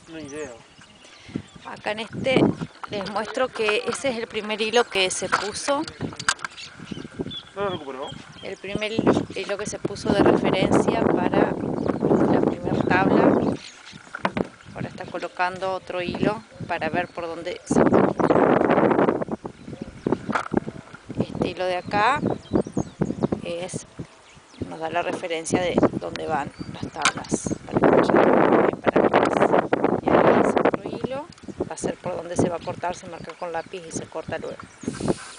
No idea. Acá en este les muestro que ese es el primer hilo que se puso, ¿No lo recuperó? el primer hilo que se puso de referencia para la primera tabla. Ahora está colocando otro hilo para ver por dónde se pone. Este hilo de acá nos da la referencia de dónde van las tablas para que vayan bien paralelas. Y ahí ese otro hilo va a ser por donde se va a cortar, se marca con lápiz y se corta luego.